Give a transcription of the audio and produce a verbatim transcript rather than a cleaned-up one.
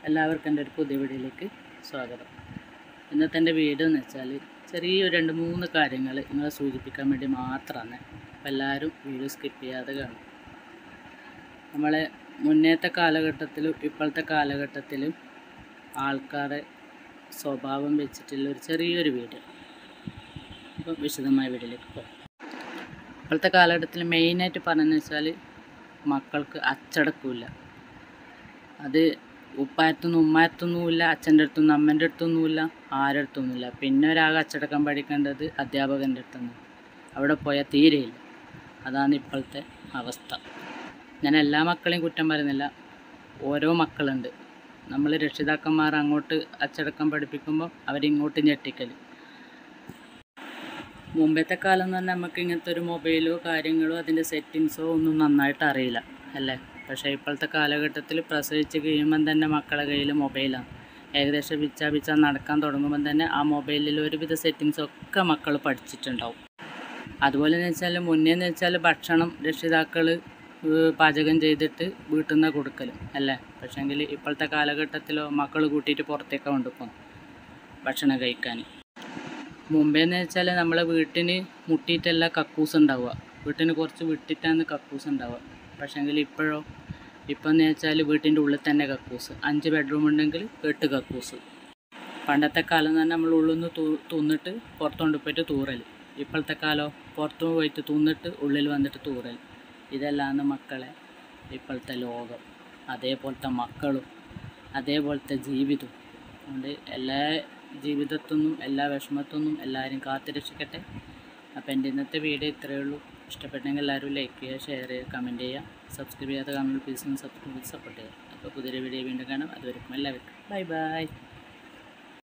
എല്ലാവർക്കും എൻ്റെ ഒരു പുതിയ വീഡിയോയിലേക്ക് സ്വാഗതം. ഇന്നത്തെ എൻ്റെ വീഡിയോ എന്ന് വെച്ചാൽ ചെറിയൊരു രണ്ട് മൂന്ന് കാര്യങ്ങൾ നിങ്ങളെ സൂചിപ്പിക്കാൻ വേണ്ടി മാത്രമാണ്. അപ്പോൾ എല്ലാവരും വീഡിയോ സ്കിപ്പ് ചെയ്യാതെ കാണും. നമ്മളെ മുന്നേത്തെ കാലഘട്ടത്തിലും ഇപ്പോഴത്തെ കാലഘട്ടത്തിലും ആൾക്കാരെ സ്വഭാവം വെച്ചിട്ടുള്ള ഒരു ചെറിയൊരു വീഡിയോ. അപ്പോൾ വിശദമായ വീഡിയോയിലേക്ക് പോകും. ഇപ്പോഴത്തെ കാലഘട്ടത്തിൽ മെയിനായിട്ട് പറയുന്നത് വെച്ചാൽ മക്കൾക്ക് അച്ചടക്കമില്ല. അത് ഉപ്പായത്തൊന്നും ഉമ്മായത്തൊന്നുമില്ല, അച്ഛൻ്റെ അടുത്തൊന്നും അമ്മേൻ്റെ അടുത്തൊന്നുമില്ല, ആരുടെ അടുത്തൊന്നുമില്ല. പിന്നെ ഒരാകെ അച്ചടക്കം പഠിക്കേണ്ടത് അധ്യാപകൻ്റെ അടുത്തൊന്നും. അവിടെ പോയാൽ തീരെയില്ല. അതാണ് ഇപ്പോഴത്തെ അവസ്ഥ. ഞാൻ എല്ലാ മക്കളെയും കുറ്റം പറയുന്നില്ല. ഓരോ മക്കളുണ്ട്. നമ്മൾ രക്ഷിതാക്കന്മാർ അങ്ങോട്ട് അച്ചടക്കം പഠിപ്പിക്കുമ്പോൾ അവരിങ്ങോട്ട് ഞെട്ടിക്കൽ. മുമ്പത്തെ കാലം എന്ന് പറഞ്ഞാൽ നമുക്ക് ഇങ്ങനത്തെ ഒരു മൊബൈലോ കാര്യങ്ങളോ അതിൻ്റെ സെറ്റിങ്സോ ഒന്നും നന്നായിട്ട് അറിയില്ല അല്ലേ. പക്ഷേ ഇപ്പോഴത്തെ കാലഘട്ടത്തിൽ പ്രസവിച്ച് കഴിയുമ്പം തന്നെ മക്കളുടെ കയ്യിൽ മൊബൈലാണ്. ഏകദേശം വിച്ചാ വിച്ചാ നടക്കാൻ തുടങ്ങുമ്പം തന്നെ ആ മൊബൈലിൽ ഒരുവിധ സെറ്റിങ്സൊക്കെ മക്കൾ പഠിച്ചിട്ടുണ്ടാവും. അതുപോലെ എന്ന് വെച്ചാൽ മുന്നേ എന്ന് വെച്ചാൽ ഭക്ഷണം രക്ഷിതാക്കൾ പാചകം ചെയ്തിട്ട് വീട്ടിൽ നിന്ന് കൊടുക്കലും അല്ലേ. പക്ഷേങ്കിൽ ഇപ്പോഴത്തെ കാലഘട്ടത്തിലോ മക്കൾ കൂട്ടിയിട്ട് പുറത്തേക്ക് കൊണ്ടുപോകും ഭക്ഷണം കഴിക്കാൻ. മുമ്പേന്ന് വെച്ചാൽ നമ്മളെ വീട്ടിന് മുട്ടിയിട്ടല്ല കക്കൂസ് ഉണ്ടാവുക. വീട്ടിന് കുറച്ച് വിട്ടിട്ടാണ് കക്കൂസ് ഉണ്ടാവുക. പക്ഷേങ്കിൽ ഇപ്പോഴോ ഇപ്പം എന്ന് വെച്ചാൽ വീട്ടിൻ്റെ ഉള്ളിൽ തന്നെ കക്കൂസ്. അഞ്ച് ബെഡ്റൂം ഉണ്ടെങ്കിൽ എട്ട് കക്കൂസ്. പണ്ടത്തെ കാലം എന്ന് പറഞ്ഞാൽ നമ്മൾ ഉള്ളിൽ നിന്ന് തൂ തൂന്നിട്ട് പുറത്തുകൊണ്ട് പോയിട്ട് തൂറൽ. ഇപ്പോഴത്തെ കാലം പുറത്തു പോയിട്ട് തൂന്നിട്ട് ഉള്ളിൽ വന്നിട്ട് തൂറൽ. ഇതെല്ലാമാണ് മക്കളെ ഇപ്പോഴത്തെ ലോകം. അതേപോലത്തെ മക്കളും അതേപോലത്തെ ജീവിതവും. അതുകൊണ്ട് എല്ലാ ജീവിതത്തൊന്നും എല്ലാ വിഷമത്തൊന്നും എല്ലാവരും കാത്തു രക്ഷിക്കട്ടെ. അപ്പോൾ എൻ്റെ ഇന്നത്തെ വീഡിയോ ഇത്രയേ ഉള്ളൂ. ഇഷ്ടപ്പെട്ടെങ്കിൽ എല്ലാവരും ലൈക്ക് ചെയ്യുക, ഷെയർ ചെയ്യുക, കമൻറ്റ് ചെയ്യുക. സബ്സ്ക്രൈബ് ചെയ്യാത്ത കാണുമ്പോൾ പ്ലീസ് ഒന്ന് സബ്സ്ക്രൈബ് സപ്പോർട്ട് ചെയ്യുക. അപ്പോൾ പുതിയൊരു വീഡിയോ വീണ്ടും കാണാം. അതുവരെയും എല്ലാവർക്കും ബൈ ബൈ.